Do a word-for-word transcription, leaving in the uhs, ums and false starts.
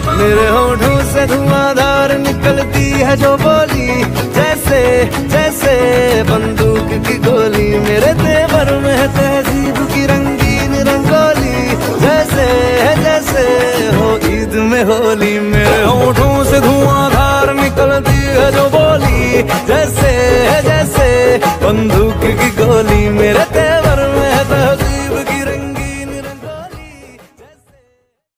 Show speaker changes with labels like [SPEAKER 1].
[SPEAKER 1] मेरे होठों से धुआंधार निकलती है जो बोली, जैसे जैसे बंदूक की गोली। मेरे तेवर में है तहजीब की रंगीन रंगोली, जैसे जैसे हो ईद में होली। मेरे होठों से धुआंधार निकलती है जो बोली, जैसे जैसे